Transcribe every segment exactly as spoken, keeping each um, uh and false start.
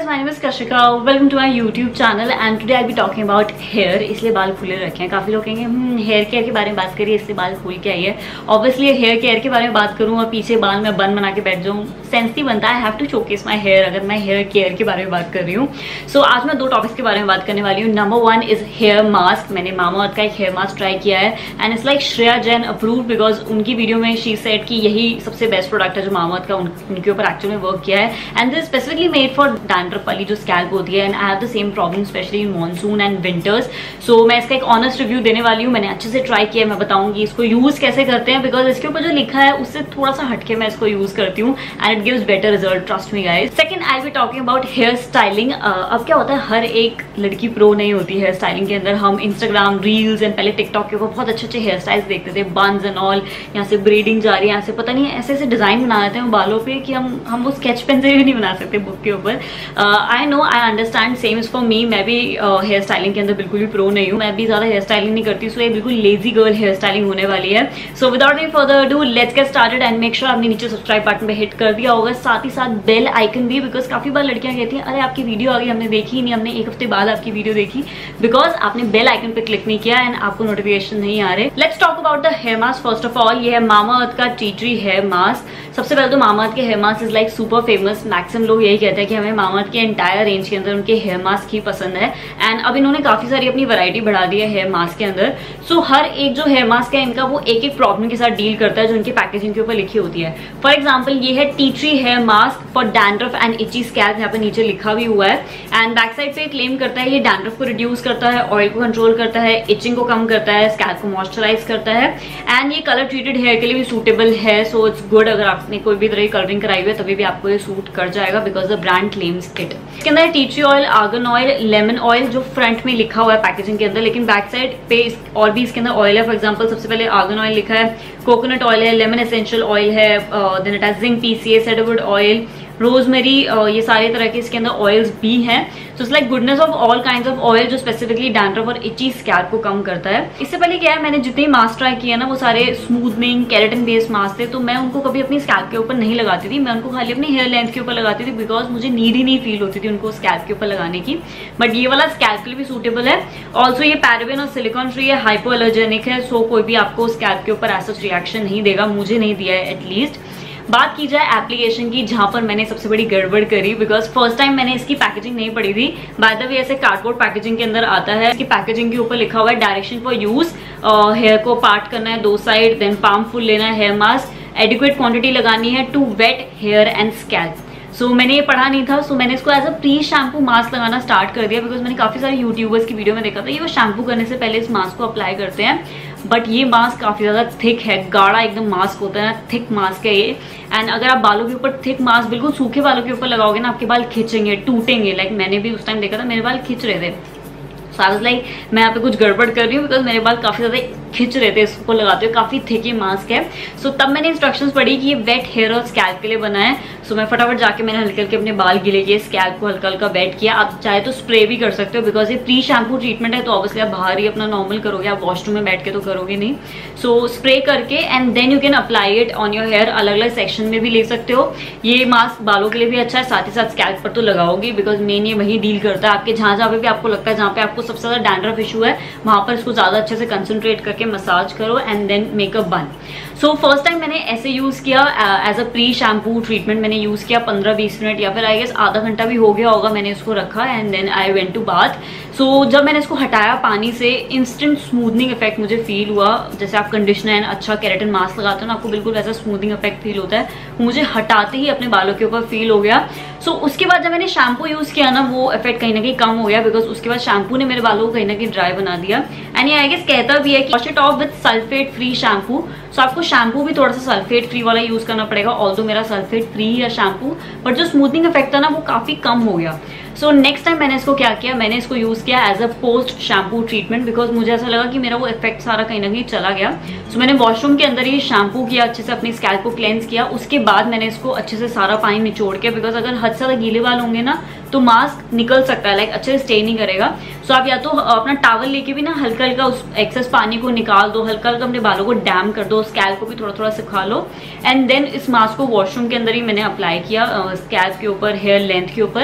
guys, my name is Kashika. Welcome to my YouTube channel and today I'll be talking about hair. इसलिए बाल खुले रखे हैं। काफी लोग कहेंगे हम्म हेयर केयर के बारे में बात करिए, इसलिए बाल खुल के आई है। ऑब्वियसली हेयर केयर के बारे में बात करूँ और पीछे बाल में बन बना के बैठ जाऊँ, सेंस नहीं बनता। I have to showcase my hair अगर मैं हेयर केयर के बारे में बात कर रही हूँ। सो so, आज मैं दो टॉपिक्स के बारे में बात करने वाली हूँ। Number one is hair mask. मैंने मामाअर्थ का एक हेयर मास्क ट्राई किया है and it's like Shreya Jain approved because उनकी वीडियो में शी सेड कि यही सबसे बेस्ट प्रोडक्ट है जो मामाअर्थ का उन, उनके ऊपर एक्चुअली में वर्क किया है and this specifically made for dandruff वाली जो स्कैल्प होती है and I have the same problem specially in monsoon and winters. So मैं इसका एक ऑनेस्ट रिव्यू देने वाली हूँ। मैंने अच्छे से ट्राई किया है, मैं बताऊंगी इसको यूज कैसे करते हैं बिकॉज इसके ऊपर जो लिखा है उससे थोड़ा सा हटके मैं इसको यूज करती हूँ and it gives better result, trust me guys. Second I will be talking about hair styling. अब क्या होता है, हर एक लड़की प्रो नहीं होती हेयर स्टाइलिंग के अंदर। हम इंस्टाग्राम रील्स एंड पहले टिकटॉक के ऊपर बहुत अच्छे अच्छे हेयर स्टाइल्स देखते थे, बन्स एंड ऑल, यहाँ से ब्रीडिंग जा रही है, यहाँ से पता नहीं ऐसे ऐसे डिजाइन बना देते हैं बालों पे कि हम हम वो स्केच पेन से भी नहीं बना सकते बुक के ऊपर। I know, I understand, same is for me. मैं भी हेयर स्टाइलिंग के अंदर बिल्कुल भी प्रो नहीं हूँ, मैं भी ज्यादा हेयर स्टाइलिंग नहीं करती, सो ये बिल्कुल लेजी गर्ल हेयर स्टाइलिंग होने वाली है। So without any further do let's get started and make sure आपने नीचे सब्सक्राइब बटन पे हिट कर दिया होगा, साथ ही साथ बेल आइकन भी, बिकॉज काफी बार लड़कियां कहती हैं अरे आपकी वीडियो आ गई, हमने देखी ही नहीं, हमने एक हफ्ते बाद आपकी वीडियो देखी, बिकॉज आपने बेल आइकन पे क्लिक नहीं किया एंड आपको नोटिफिकेशन नहीं आ रहे। Let's talk about the hair mask. First of all ये है मामाअर्थ का टी ट्री हेयर मास्क। सबसे पहले तो मामाअर्थ के hair mask is like super famous. Maximum लोग यही कहते हैं कि हमें मामाअर्थ के एंटायर रेंज के अंदर उनके हेयर मास्क ही पसंद है एंड अब इन्होंने काफी सारी अपनी वैरायटी बढ़ा दी है हेयर मास्क के अंदर। सो so, हर एक जो हेयर मास्क है इनका वो एक एक प्रॉब्लम के साथ डील करता है जो इनकी पैकेजिंग के ऊपर लिखी होती है। फॉर एग्जाम्पल ये है tea tree hair mask for dandruff and itchy scalp, यहाँ पे नीचे लिखा भी हुआ है एंड बैक साइड पे क्लेम करता है ये डैंड्रफ को रिड्यूस करता है, ऑयल को कंट्रोल करता है, इचिंग को कम करता है, स्कैल्प को मॉइस्चराइज करता है एंड ये कलर ट्रीटेड हेयर के लिए भी सूटेबल है। सो इट्स गुड, अगर आपने कोई भी तरह की कलरिंग कराई हुई है तभी भी आपको ये सूट कर जाएगा because the brand claims it. इसके अंदर tea tree oil, argan oil, lemon oil जो फ्रंट में लिखा हुआ है पैकेजिंग के अंदर, लेकिन बैक साइड पे और भी इसके अंदर ऑयल है। फॉर एग्जांपल सबसे पहले आर्गन ऑयल लिखा है, कोकोनट ऑयल है, लेमन एसेंशियल ऑयल है, then it has zinc, PCA, cedarwood oil, rosemary, ये सारे तरह के इसके अंदर ऑयल्स भी हैं। So it's like goodness of all kinds of oil जो स्पेसिफिकली डैंड्रफ और इची स्कैल्प को कम करता है। इससे पहले क्या है, मैंने जितने मास्क ट्राई किए ना वो सारे स्मूथनिंग केराटिन बेस्ड मास्क थे, तो मैं उनको कभी अपनी स्कैल्प के ऊपर नहीं लगाती थी, मैं उनको खाली अपनी हेयर लेंथ के ऊपर लगाती थी बिकॉज मुझे नीड ही नहीं फील होती थी उनको स्कैल्प के ऊपर लगाने की। बट ये वाला स्कैल्प के लिए भी सूटेबल है। ऑल्सो ये पैराबेन और सिलिकॉन फ्री है, हाइपो एलर्जेनिक है, सो कोई भी आपको स्कैल्प के ऊपर ऐसा रिएक्शन नहीं देगा, मुझे नहीं दिया है एटलीस्ट। बात की जाए एप्लीकेशन की, जहां पर मैंने सबसे बड़ी गड़बड़ करी बिकॉज फर्स्ट टाइम मैंने इसकी पैकेजिंग नहीं पढ़ी थी। बाय द वे ऐसे कार्डबोर्ड पैकेजिंग के अंदर आता है, इसकी पैकेजिंग के ऊपर लिखा हुआ है डायरेक्शन फॉर यूज, हेयर को पार्ट करना है दो साइड, देन पाम फुल लेना है हेयर मास्क, एडिक्वेट क्वांटिटी लगानी है to wet hair and scalp. So so, मैंने ये पढ़ा नहीं था, सो so, मैंने इसको as a pre shampoo mask लगाना स्टार्ट कर दिया बिकॉज मैंने काफी सारे यूट्यूबर्स की वीडियो में देखा था ये वो शैम्पू करने से पहले इस मास्क को अप्लाई करते हैं। बट ये मास्क काफी ज्यादा थिक है, गाढ़ा एकदम मास्क होता है ना, थिक मास्क है ये। एंड अगर आप बालों के ऊपर थिक मास्क बिल्कुल सूखे बालों के ऊपर लगाओगे ना, आपके बाल खिंचेंगे, टूटेंगे। लाइक मैंने भी उस टाइम देखा था मेरे बाल खिंच रहे थे। सो आई वाज लाइक मैं यहाँ पे कुछ गड़बड़ कर रही हूँ बिकॉज मेरे बाल काफी ज्यादा खिंच रहे थे इसको लगाते हुए, काफी थिक ये मास्क है। सो so, तब मैंने इंस्ट्रक्शंस पढ़ी कि ये वेट हेयर और स्कैल्प के लिए बना है। सो so, मैं फटाफट जाके मैंने हल्के हल्के अपने बाल गीले किए, स्कैल्प को हल्का हल्का वेट किया। आप चाहे तो स्प्रे भी कर सकते हो बिकॉज ये प्री शैम्पू ट्रीटमेंट है, तो ऑब्वियसली आप बाहर ही अपना नॉर्मल करोगे, आप वॉशरूम में बैठ के तो करोगे नहीं। सो so, स्प्रे करके and then you can apply it on your hair. अलग अलग सेक्शन में भी ले सकते हो। ये मास्क बालों के लिए भी अच्छा है, साथ ही साथ स्कैल्प पर तो लगाओगे बिकॉज मेन ये वही डील करता है आपके जहां जहां पे भी आपको लगता है जहां पे आपको सबसे ज्यादा डैंड्रफ इशू है वहां पर इसको ज्यादा अच्छे से कंसंट्रेट करके मसाज करो एंड देन मेकअप बन। सो फर्स्ट टाइम मैंने ऐसे यूज किया as a pre shampoo treatment, मैंने यूज किया पंद्रह बीस मिनट या फिर आई गेस आधा घंटा भी हो गया होगा मैंने इसको रखा and then I went to bath. So जब मैंने इसको हटाया पानी से, इंस्टेंट स्मूथनिंग इफेक्ट मुझे फील हुआ। जैसे आप कंडीशनर एंड अच्छा केराटिन मास्क लगाते हो ना, आपको बिल्कुल वैसा स्मूथनिंग इफेक्ट फील होता है, मुझे हटाते ही अपने बालों के ऊपर फील हो गया। सो so, उसके बाद जब मैंने शैम्पू यूज किया ना वो इफेक्ट कहीं ना कहीं कम हो गया बिकॉज उसके बाद शैम्पू ने मेरे बालों को कहीं ना कहीं ड्राई बना दिया। एंड ये आई गेस कहता भी है कि wash it off with sulphate free shampoo. So आपको शैम्पू भी थोड़ा सा सल्फेट फ्री वाला यूज करना पड़ेगा, ऑल्दो मेरा सल्फेट फ्री है शैम्पू, बट जो स्मूथनिंग इफेक्ट था ना वो काफी कम हो गया। सो नेक्स्ट टाइम मैंने इसको क्या किया, मैंने इसको यूज किया as a post shampoo treatment because मुझे ऐसा लगा कि मेरा वो इफेक्ट सारा कहीं ना कहीं चला गया। सो so, मैंने वॉशरूम के अंदर ही शैम्पू किया, अच्छे से अपनी स्कैल्प को क्लेंस किया, उसके बाद मैंने इसको अच्छे से सारा पानी निचोड़ के, बिकॉज अगर हद से ज्यादा गीले बाल होंगे ना तो मास्क निकल सकता है, लाइक अच्छे से स्टे नहीं करेगा। सो so, आप या तो अपना टॉवल लेके भी ना हल्का हल्का उस एक्सेस पानी को निकाल दो, हल्का हल्का अपने बालों को डैम कर दो, स्कैल्प को भी थोड़ा थोड़ा सुखा लो एंड देन इस मास्क को वॉशरूम के अंदर ही मैंने अप्लाई किया स्कैल्प के ऊपर, हेयर लेंथ के ऊपर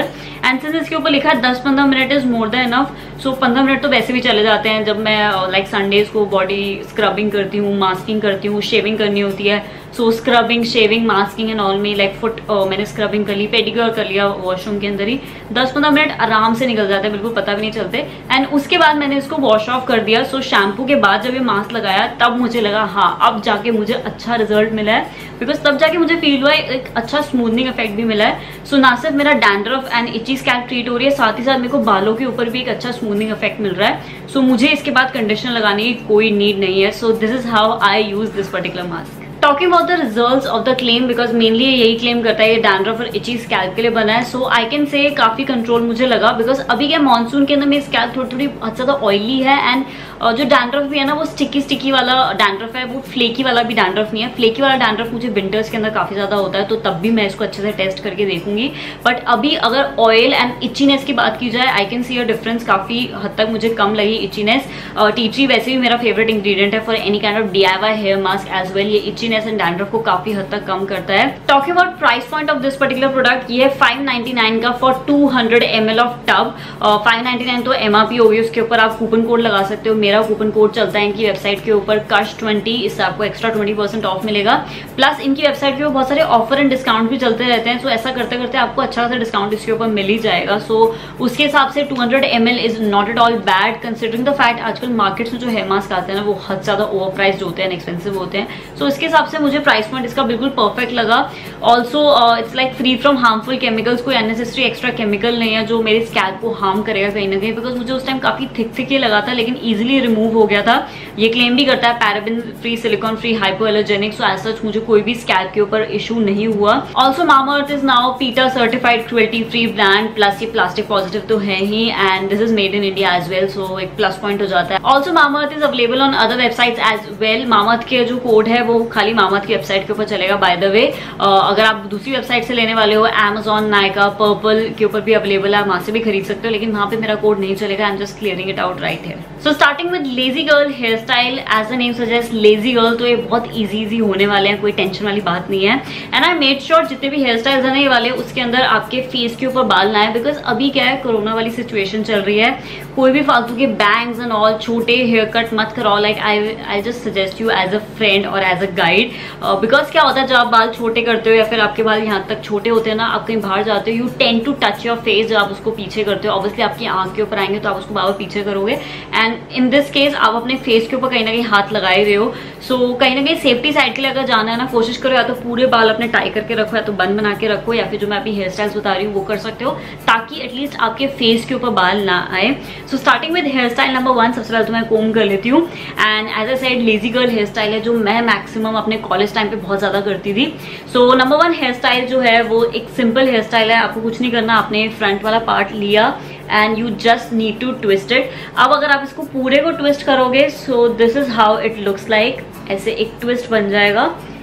एंड सिंस इसके ऊपर लिखा है दस पंद्रह minute is more than enough, so पंद्रह मिनट तो वैसे भी चले जाते हैं जब मैं लाइक संडेज को बॉडी स्क्रबिंग करती हूँ, मास्किंग करती हूँ, शेविंग करनी होती है। So scrubbing, shaving, masking and all में लाइक फुट मैंने स्क्रबिंग कर ली, पेडिक्योर कर लिया वॉशरूम के अंदर ही, दस पंद्रह मिनट आराम से निकल जाते हैं, बिल्कुल पता भी नहीं चलते। एंड उसके बाद मैंने इसको वॉश ऑफ कर दिया। सो शैम्पू के बाद जब ये मास्क लगाया तब मुझे लगा हाँ अब जाके मुझे अच्छा रिजल्ट मिला है, बिकॉज तब जाके मुझे फील हुआ है एक अच्छा स्मूथनिंग इफेक्ट भी मिला है। सो ना सिर्फ मेरा dandruff and itchy scalp treat हो रही है, साथ ही साथ मेरे को बालों के ऊपर भी एक अच्छा स्मूथनिंग इफेक्ट मिल रहा है। सो so, मुझे इसके बाद कंडीशनर लगाने की कोई नीड नहीं है। So this is how I use this particular mask. Talking about the results of the claim, because mainly यही क्लेम करता है ये डैंड्रफ और इची स्कैल्प के लिए बना है। सो आई कैन से काफी कंट्रोल मुझे लगा, बिकॉज अभी क्या मानसून के अंदर मेरी स्कैल्प थोड़ी थोड़ी बहुत ज्यादा ऑयली है एंड जो डैंड्रफ भी है ना वो स्टिकी स्टिकी वाला डैंड्रफ है, वो फ्लेकी वाला भी डैंड्रफ नहीं है। फ्लेकी वाला डैंड्रफ मुझे विंटर्स के अंदर काफी ज्यादा होता है, तो तब भी मैं इसको अच्छे से टेस्ट करके देखूंगी। बट अभी अगर ऑयल एंड इचीनेस की बात की जाए, I can see a difference, काफी हद तक मुझे कम लगी इचीनेस। टी ट्री वैसे भी मेरा फेवरेट इंग्रेडिएंट है for any kind of D I Y hair mask as well. ये इचीनेस एंड डैंड्रफ को काफी हद तक कम करता है। Talking about price point of this particular product, ये है फाइव नाइनटी नाइन का for two hundred M L of tub. Five ninety nine तो एमआरपी होगी, उसके ऊपर आप कूपन कोड लगा सकते हो। मेरा कूपन कोड चलता है इनकी वेबसाइट के ऊपर कश ट्वेंटी, इससे आपको एक्स्ट्रा ट्वेंटी परसेंट ऑफ मिलेगा। प्लस इनकी वेबसाइट के ऊपर बहुत सारे ऑफर एंड डिस्काउंट भी चलते रहते हैं। सो so, ऐसा करते करते आपको अच्छा खासा डिस्काउंट इसके ऊपर मिल ही जाएगा। सो so, उसके हिसाब से two hundred M L is not at all bad, considering the fact आजकल मार्केट्स में जो हेयर मास्क आते हैं ना वो हद ज्यादा ओवर प्राइस्ड होते हैं, एक्सपेंसिव होते हैं। सो so, इसके हिसाब से मुझे प्राइस पॉइंट इसका बिल्कुल परफेक्ट लगा। Also it's like free from harmful chemicals, कोई अननेसेसरी एक्स्ट्रा केमिकल नहीं है जो मेरे स्कैल्प को हार्म करेगा कहीं ना कहीं, बिकॉज मुझे उस टाइम काफी थिक थिक ये लगा था लेकिन इजिली रिमूव हो गया था। ये क्लेम भी करता है paraben free, silicone free, hypoallergenic, so as such मुझे कोई भी स्कैल्प के ऊपर इशू नहीं हुआ। Also Mamaearth is now PETA certified cruelty free brand, plus ये प्लास्टिक पॉजिटिव तो है ही and this is made in India as well, so एक प्लस पॉइंट हो जाता है। Also Mamaearth is available on other websites as well. Mamaearth के जो कोड है वो खाली मामाअर्थ की वेबसाइट के ऊपर चलेगा बाय द वे। अगर आप दूसरी वेबसाइट से लेने वाले हो, Amazon, नायका, पर्पल के ऊपर भी अवेलेबल है, वहां से भी खरीद सकते हो, लेकिन वहां पे मेरा कोड नहीं चलेगा। I am just clearing it out right here. So starting with lazy girl hair style, as the name suggest lazy girl, तो ये बहुत इजी इजी होने वाले हैं, कोई टेंशन वाली बात नहीं है। एंड आई मेड श्योर जितने भी हेयर स्टाइल्स आने वाले उसके अंदर आपके फेस के ऊपर बाल ना है, बिकॉज अभी क्या है कोरोना वाली सिचुएशन चल रही है, कोई भी फालतू के बैंग्स एंड ऑल छोटे हेयर कट मत कराओ। Like I I just suggest you as a friend और एज अ गाइड, बिकॉज क्या होता है जब आप बाल छोटे करते हो या फिर आपके बाल यहाँ तक छोटे होते हैं ना, आप कहीं बाहर जाते हो, you tend to touch your face, जब आप उसको पीछे करते हो ऑब्वियसली आपकी आंख के ऊपर आएंगे तो आप उसको बार पीछे करोगे एंड इन दिस केस आप अपने फेस के ऊपर कहीं ना कहीं हाथ लगाए हुए हो। सो so, कहीं ना कहीं सेफ्टी साइड के लिए अगर जाना है ना, कोशिश करो या तो पूरे बाल अपने टाई करके रखो या तो बंद बना के रखो, या फिर जो मैं अभी हेयर स्टाइल्स बता रही हूँ वो कर सकते हो ताकि एटलीस्ट आपके फेस के ऊपर बाल ना आए। So starting with hair style number one, सबसे पहले तो मैं कोम कर लेती हूँ and as I said lazy girl hair style है जो मैं मैक्सिमम अपने कॉलेज टाइम पे बहुत ज्यादा करती थी। So number one hair style जो है वो एक सिंपल हेयर स्टाइल है, आपको कुछ नहीं करना, आपने फ्रंट वाला पार्ट लिया and you just need to twist it. अब अगर आप इसको पूरे को ट्विस्ट करोगे, so this is how it looks like, ऐसे एक ट्विस्ट बन जाएगा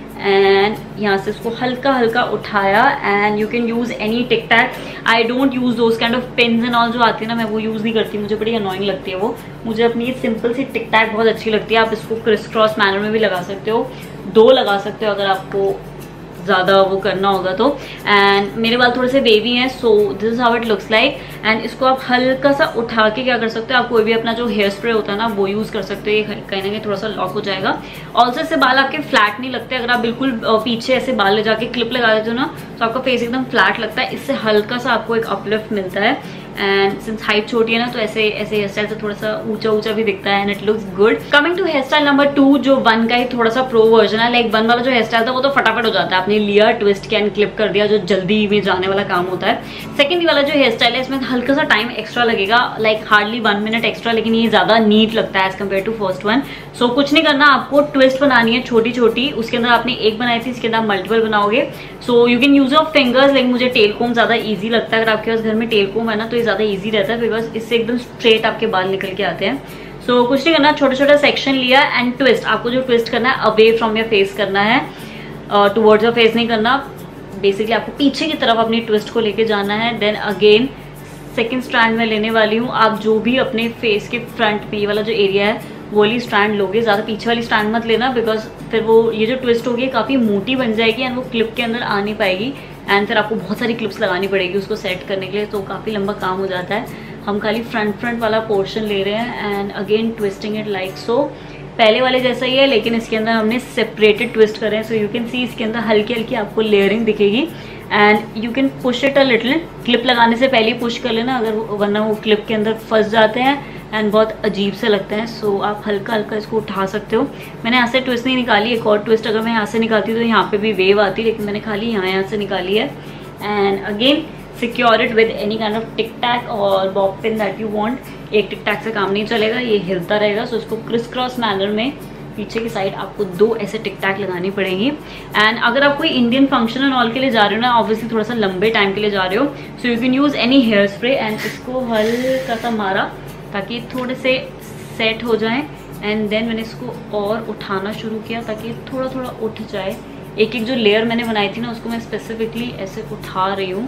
एंड यहाँ से इसको हल्का हल्का उठाया and you can use any tic tac. I don't use those kind of pins and all जो आती है ना, मैं वो यूज नहीं करती, मुझे बड़ी अनोइंग लगती है वो। मुझे अपनी सिंपल सी टिक टैक बहुत अच्छी लगती है। आप इसको क्रिस क्रॉस मैनर में भी लगा सकते हो, दो लगा सकते हो अगर आपको ज़्यादा वो करना होगा तो। एंड मेरे बाल थोड़े से बेबी हैं, so this is how it looks like. And इसको आप हल्का सा उठा के क्या कर सकते हो, आप कोई भी अपना जो हेयर स्प्रे होता है ना वो यूज़ कर सकते हो, ये कहीं ना कहीं थोड़ा सा लॉक हो जाएगा। ऑल्सो इससे बाल आपके फ्लैट नहीं लगते, अगर आप बिल्कुल पीछे ऐसे बाल ले जाके क्लिप लगा देते हो ना तो आपका फेस एकदम फ्लैट लगता है, इससे हल्का सा आपको एक अपलिफ्ट मिलता है। एंड सिंस हाइट छोटी है ना तो ऐसे ऐसे हेयर स्टाइल से थोड़ा सा ऊंचा ऊंचा भी दिखता है and it looks good. Coming to hair style number two, जो वन का ही थोड़ा सा प्रो वर्जन है। लाइक वन वाला जो हेयर स्टाइल था वो तो फटाफट हो जाता है, आपने लिया ट्विस्ट किया एंड क्लिप कर दिया, जो जल्दी में जाने वाला काम होता है। सेकंड वाला जो हेयर स्टाइल है इसमें हल्का सा टाइम एक्स्ट्रा लगेगा, like hardly one minute extra, लेकिन ये ज्यादा नीट लगता है as compare to first one. So कुछ नहीं करना, आपको ट्विस्ट बनानी है छोटी छोटी, उसके अंदर आपने एक बनाई थी, इसके अंदर मल्टीपल बनाओगे। So you can use your fingers, like मुझे टेल कोम ज्यादा ईजी लगता है, अगर आपके पास घर में टेल कोम है ना तो ये ज्यादा ईजी रहता है बिकॉज इससे एकदम स्ट्रेट आपके बाल निकल के आते हैं। सो so, कुछ नहीं करना, छोटा छोटा सेक्शन लिया एंड ट्विस्ट, आपको जो ट्विस्ट करना है अवे फ्रॉम योर फेस करना है, टुवर्ड्स योर फेस नहीं करना, बेसिकली आपको पीछे की तरफ अपनी ट्विस्ट को लेके जाना है। देन अगेन सेकेंड स्ट्रैंड में लेने वाली हूँ, आप जो भी अपने फेस के फ्रंट पे ये वाला जो एरिया है वो वाली स्ट्रैंड लोगे, ज़्यादा पीछे वाली स्ट्रैंड मत लेना बिकॉज फिर वो ये जो ट्विस्ट होगी काफ़ी मोटी बन जाएगी एंड वो क्लिप के अंदर आ नहीं पाएगी। एंड फिर आपको बहुत सारी क्लिप्स लगानी पड़ेगी उसको सेट करने के लिए, तो काफ़ी लंबा काम हो जाता है। हम खाली फ्रंट फ्रंट वाला पोर्शन ले रहे हैं and again twisting it like so. पहले वाले जैसा ही है लेकिन इसके अंदर हमने सेपरेटेड ट्विस्ट करे हैं, सो यू कैन सी इसके अंदर हल्की हल्की आपको लेयरिंग दिखेगी and you can push it a little. Clip लगाने से पहले ही पुश कर लेना, अगर वरना वो क्लिप के अंदर फंस जाते हैं एंड बहुत अजीब से लगते हैं। सो so, आप हल्का हल्का इसको उठा सकते हो। मैंने यहाँ से ट्विस्ट नहीं निकाली, एक और ट्विस्ट अगर मैं यहाँ से निकालती तो यहाँ पे भी वेव आती, लेकिन मैंने खाली यहाँ यहाँ से निकाली है। And again secure it with any kind of tic tac और bob pin that you want. एक टिक टैक से काम नहीं चलेगा, ये हिलता रहेगा। सो so, इसको क्रिस क्रॉस मैनर में पीछे की साइड आपको दो ऐसे टिक टैक लगानी पड़ेगी। एंड अगर आप कोई इंडियन फंक्शन एंड ऑल के लिए जा रहे हो ना, ऑब्वियसली थोड़ा सा लंबे टाइम के लिए जा रहे हो, so you can use any hair spray and इसको हल्का सा मारा ताकि थोड़े से सेट हो जाए। एंड देन मैंने इसको और उठाना शुरू किया ताकि थोड़ा थोड़ा उठ जाए। एक एक जो लेयर मैंने बनाई थी ना उसको मैं स्पेसिफिकली ऐसे उठा रही हूँ।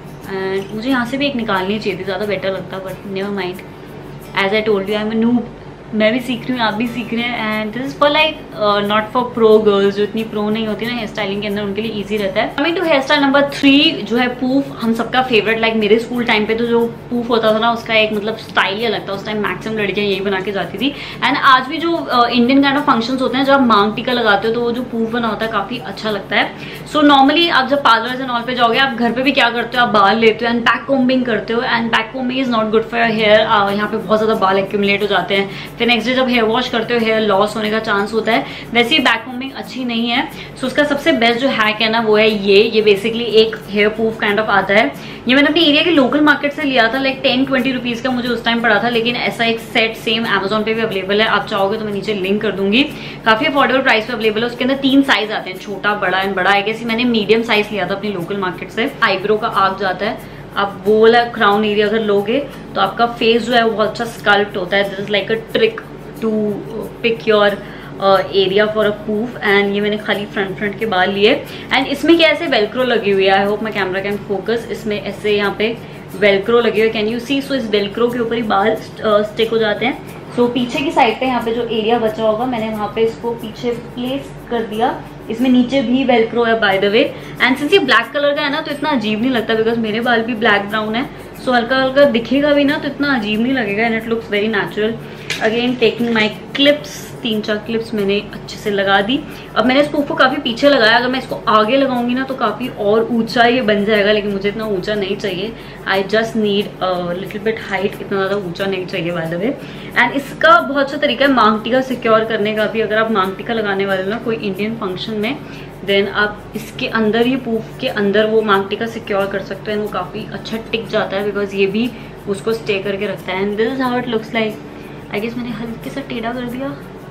एंड मुझे यहाँ से भी एक निकालनी चाहिए थी, ज़्यादा बेटर लगता, but never mind. As I told you I am a noob, मैं भी सीख रही हूँ, आप भी सीख रहे हैं। And this is for like not for pro girls, जो इतनी प्रो नहीं होती ना हेयर स्टाइलिंग के अंदर, उनके लिए इजी रहता है। Coming to hair style number three जो है पूफ, हम सबका फेवरेट। लाइक मेरे स्कूल टाइम पे तो जो पूफ होता था ना उसका एक मतलब स्टाइल ही अलग था। उस टाइम मैक्सिमम लड़कियां यही बना के जाती थी। एंड आज भी जो इंडियन काइंड ऑफ फंक्शंस होते हैं जब आप मांग टीका लगाते हो तो वो जो पूफ बना होता है काफी अच्छा लगता है। सो so, नॉर्मली आप जब पार्लर एंड ऑल पे जाओगे, आप घर पे भी क्या करते हो, आप बाल लेते हो एंड बैक कोम्बिंग करते हो। And back combing is not good for your hair. यहाँ पे बहुत ज्यादा बाल एक्यूमुलेट हो जाते हैं, फिर नेक्स्ट डे जब हेयर वॉश करते हो हेयर लॉस होने का चांस होता है। वैसे ही बैक कोम्बिंग अच्छी नहीं है। सो so, उसका सबसे बेस्ट जो हैक है ना वो है ये ये बेसिकली एक हेयर प्रूफ काइंड ऑफ आता है। ये मैंने अपने एरिया के लोकल मार्केट से लिया था, लाइक टेन ट्वेंटी रुपीज का मुझे उस टाइम पड़ा था, लेकिन ऐसा एक सेट सेम अमेजोन पे भी अवेलेबल है। आप चाहोगे तो मैं नीचे लिंक कर दूंगी, काफी अफोर्डेबल प्राइस पे अवेलेबल है। उसके अंदर तीन साइज आते हैं, छोटा बड़ा एंड बड़ा। आई गेस मैंने मीडियम साइज लिया था अपनी लोकल मार्केट से। आईब्रो का आग जाता है, आप वो वाला क्राउन एरिया अगर लोगे तो आपका फेस जो है वो बहुत अच्छा स्कल्प्ट होता है। This is like a trick to pick your area for a puff. And ये मैंने खाली फ्रंट फ्रंट के बाल लिए। एंड इसमें क्या ऐसे वेलक्रो लगी हुई है, I hope my camera can focus. इसमें ऐसे यहाँ पे वेलक्रो लगे हुए, कैन यू सी। सो इस वेलक्रो के ऊपर ही बाल स्टिक हो जाते हैं। सो so, पीछे की साइड पे यहाँ पे जो एरिया बचा होगा मैंने वहाँ पे इसको पीछे प्लेस कर दिया। इसमें नीचे भी वेलक्रो है by the way. And since ये ब्लैक कलर का है ना तो इतना अजीब नहीं लगता, बिकॉज मेरे बाल भी ब्लैक ब्राउन है। सो so, हल्का हल्का दिखेगा भी ना तो इतना अजीब नहीं लगेगा and it looks very natural. Again taking my clips, तीन चार क्लिप्स मैंने अच्छे से लगा दी। अब मैंने इसको को काफ़ी पीछे लगाया, अगर मैं इसको आगे लगाऊंगी ना तो काफ़ी और ऊंचा ये बन जाएगा, लेकिन मुझे इतना ऊंचा नहीं चाहिए। I just need little bit height, इतना ज़्यादा ऊंचा नहीं चाहिए बाय द वे। एंड इसका बहुत अच्छा तरीका है मांग टीका सिक्योर करने का भी। अगर आप मांग टीका लगाने वाले हो ना कोई इंडियन फंक्शन में, देन आप इसके अंदर ही पूफ के अंदर वो मांग टीका सिक्योर कर सकते हैं। वो काफ़ी अच्छा टिक जाता है बिकॉज ये भी उसको स्टे करके रखता है। And this is how it looks like. I guess मैंने हल्के सा टेढ़ा कर दिया,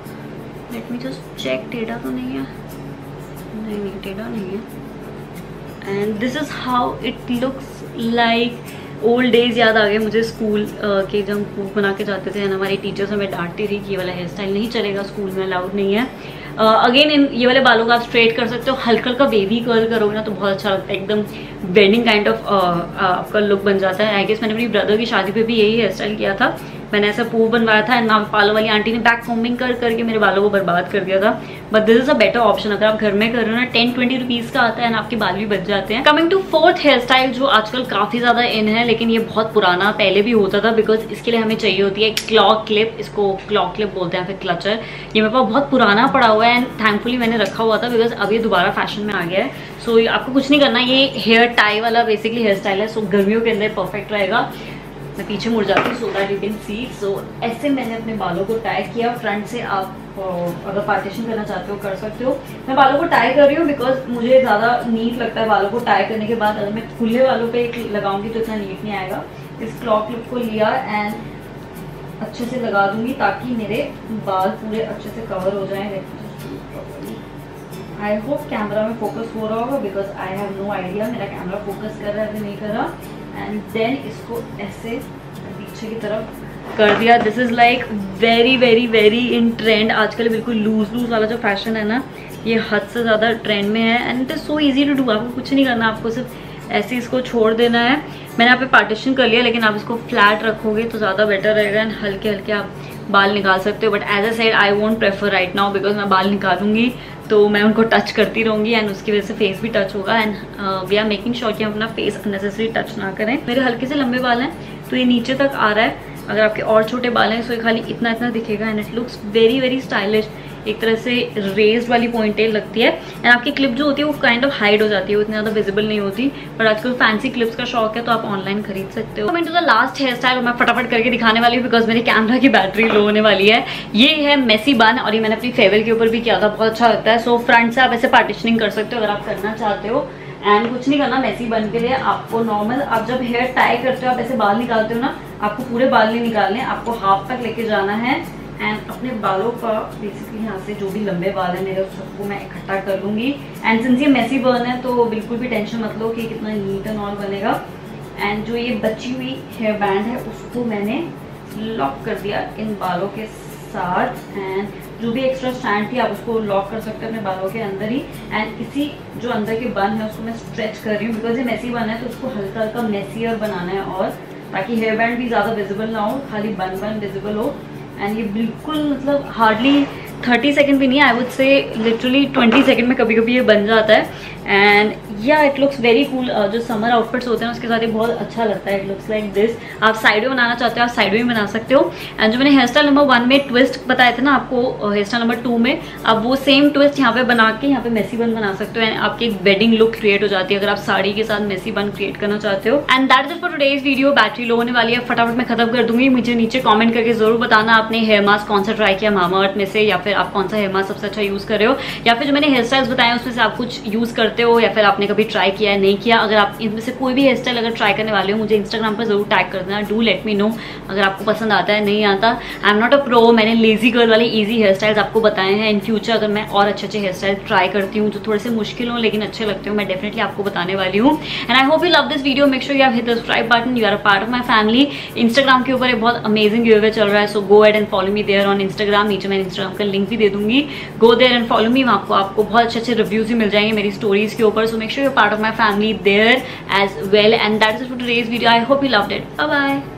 लेट मी जस्ट चेक, टेढ़ा तो नहीं है, नहीं नहीं टेढ़ा नहीं है। And this is how it looks like. Old days याद आ गए मुझे स्कूल uh, के, जब हम पूफ बना के जाते थे एंड हमारी टीचर्स हमें डांटती थी कि ये वाला हेयर स्टाइल नहीं चलेगा, स्कूल में अलाउड नहीं है। अगेन uh, इन ये वाले बालों का आप स्ट्रेट कर सकते हो, हल्का हल्का बेबी कर्ल करोगे ना तो बहुत अच्छा लगता है, एकदम बेंडिंग काइंड ऑफ आपका लुक बन जाता है। आई गेस मैंने अपनी ब्रदर की शादी पे भी यही हेयर स्टाइल किया था। मैंने ऐसा पूफ बनवाया था एंड वहाँ बालों वाली आंटी ने बैक कोम्बिंग कर करके मेरे बालों को बर्बाद कर दिया था। But this is a better option, अगर आप घर में कर रहे हो ना, टेन ट्वेंटी रुपीज का आता है एंड आपके बाल भी बच जाते हैं। Coming to fourth hair style जो आजकल काफी ज्यादा इन है, लेकिन ये बहुत पुराना पहले भी होता था, बिकॉज इसके लिए हमें चाहिए होती है क्लॉक क्लिप। इसको क्लॉक क्लिप बोलते हैं, फिर क्लचर। ये मेरे पास बहुत पुराना पड़ा हुआ है एंड थैंकफुली मैंने रखा हुआ था बिकॉज अब ये दोबारा फैशन में आ गया है। सो so, आपको कुछ नहीं करना, ये हेयर टाई वाला बेसिकली हेयर स्टाइल है। सो so, गर्मियों के अंदर परफेक्ट रहेगा। मैं पीछे मुड़ जाती हूँ so that you can see. So ऐसे मैंने अपने बालों को टाई किया फ्रंट से। आप अगर पार्टीशन करना चाहते हो कर सकते हो। मैं बालों को टाई कर रही हूँ बिकॉज मुझे ज़्यादा नीट लगता है बालों को टाई करने के बाद। अगर मैं खुले बालों पे लगाऊंगी तो इतना नीट नहीं आएगा। इस क्लॉक क्लिप को लिया एंड अच्छे से लगा दूंगी ताकि मेरे बाल पूरे अच्छे से कवर हो जाएं। आई होप कैमरा में फोकस हो रहा होगा because I have no idea मेरा कैमरा फोकस कर रहा है कि नहीं कर रहा। एंड देन इसको ऐसे पीछे की तरफ कर दिया। This is like very very very in trend आजकल। बिल्कुल लूज लूज वाला जो फैशन है ना, ये हद से ज़्यादा ट्रेंड में है and it is so easy to do. आपको कुछ नहीं करना, आपको सिर्फ ऐसे इसको छोड़ देना है। मैंने यहाँ पे पार्टीशन कर लिया, लेकिन आप इसको फ्लैट रखोगे तो ज़्यादा बेटर रहेगा एंड हल्के हल्के आप बाल निकाल सकते हो। But as a said I won't prefer right now because मैं बाल निकालूंगी तो मैं उनको टच करती रहूँगी एंड उसकी वजह से फेस भी टच होगा and we are making sure कि हम अपना फेस अननेसेसरी टच ना करें। मेरे हल्के से लंबे बाल हैं तो ये नीचे तक आ रहा है, अगर आपके और छोटे बाल हैं तो ये खाली इतना इतना दिखेगा and it looks very very stylish. एक तरह से रेस्ड वाली पॉइंटेल लगती है एंड आपकी क्लिप जो होती है वो काइंड ऑफ हाइड हो जाती है, वो इतनी ज़्यादा विजिबल नहीं होती। पर आजकल फैंसी क्लिप्स का शौक है तो आप ऑनलाइन खरीद सकते हो। Coming to the last hair style, मैं फटाफट करके दिखाने वाली हूँ बिकॉज मेरे कैमरा की बैटरी लो होने वाली है। ये है मेसी बन और ये मैंने अपनी फेयरवेल के ऊपर भी किया था, बहुत अच्छा लगता है। सो फ्रंट से आप ऐसे पार्टिशनिंग कर सकते हो अगर आप करना चाहते हो एंड कुछ नहीं करना मेसी बन के लिए। आपको नॉर्मल आप जब हेयर टाई करते हो, आप ऐसे बाल निकालते हो ना, आपको पूरे बाल नहीं निकालने, आपको हाफ तक लेके जाना है एंड अपने बालों का बेसिकली यहाँ से जो भी लंबे बाल है मेरे उस सबको मैं इकट्ठा कर लूँगी। एंड सिंस ये मेसी बर्न है तो बिल्कुल भी टेंशन मत लो कि कितना नीट एंड ऑल बनेगा। एंड जो ये बची हुई हेयर बैंड है उसको मैंने लॉक कर दिया इन बालों के साथ एंड जो भी एक्स्ट्रा स्टैंड थी आप उसको लॉक कर सकते हो अपने बालों के अंदर ही। एंड इसी जो अंदर के बन है उसको मैं स्ट्रेच कर रही हूँ बिकॉज ये मेसी बन है तो उसको हल्का हल्का मेसियर बनाना है और ताकि हेयर बैंड भी ज़्यादा विजिबल ना हो, खाली बन बन विजिबल हो। एंड ये बिल्कुल मतलब हार्डली थर्टी सेकेंड भी नहीं, I would say literally twenty second में कभी कभी ये बन जाता है। एंड या इट लुक्स वेरी कूल। जो समर आउटफिट्स होते हैं उसके साथ ये बहुत अच्छा लगता है। It looks like this. आप साइड में बनाना चाहते हो आप साइड में बना सकते हो। एंड जो मैंने हेयर स्टाइल नंबर वन में ट्विस्ट बताया था ना आपको, हेयर स्टाइल नंबर टू में आप वो सेम ट्विस्ट यहाँ पे बना के यहाँ पे मेसी बन बना सकते हो एंड आपकी एक वेडिंग लुक क्रिएट हो जाती है अगर आप साड़ी के साथ मेसी बन क्रिएट करना चाहते हो। And that is for today's video. Battery low होने वाली है, फटाफट मैं खत्म कर दूंगी। मुझे नीचे कॉमेंट करके जरूर बताना आपने हेयर मास्क कौन सा ट्राई किया मामाअर्थ में से, या फिर आप कौन सा हेयर मास्क सबसे अच्छा यूज कर रहे हो, या फिर जो मैंने हेयर स्टाइल्स बताए उसमें से आप कुछ यूज करते हो या फिर आपने कभी ट्राई किया है नहीं किया। अगर आप इनमें से कोई भी हेयर स्टाइल अगर ट्राई करने वाले हो मुझे इंस्टाग्राम पर जरूर टैग कर देना। डू लेट मी नो अगर आपको पसंद आता है नहीं आता। I am not a pro, मैंने लेजी गर्ल वाली इजी हेयर स्टाइल्स आपको बताए हैं। इन फ्यूचर अगर मैं और अच्छे अच्छे हेयर स्टाइल ट्राई करती हूँ जो थोड़े से मुश्किल हो लेकिन अच्छे लगते हो, मैं डेफिनेटली आपको बताने वाली हूँ। And I hope you love this video. Make sure you have hit the subscribe button, you are a part of my family. Instagram के ऊपर एक बहुत अमेजिंग गिव अवे चल रहा है, so go ahead and follow me there on Instagram. नीचे मैं Instagram का लिंक भी दे दूंगी, go there and follow me. आपको आपको बहुत अच्छे अच्छे रिव्यूज भी मिल जाएंगे मेरी स्टोरीज के ऊपर। So make sure you are part of my family there as well, and that is for today's video. I hope you loved it. Bye bye.